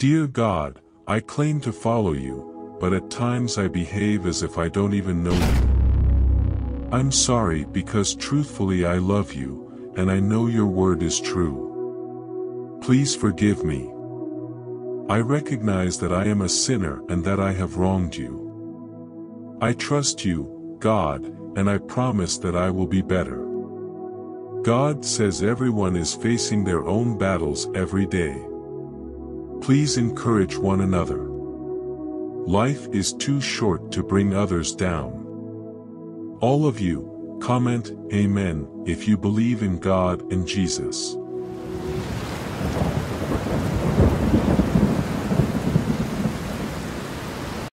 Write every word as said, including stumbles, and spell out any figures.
Dear God, I claim to follow you, but at times I behave as if I don't even know you. I'm sorry because truthfully I love you, and I know your word is true. Please forgive me. I recognize that I am a sinner and that I have wronged you. I trust you, God, and I promise that I will be better. God says everyone is facing their own battles every day. Please encourage one another. Life is too short to bring others down. All of you, comment Amen if you believe in God and Jesus.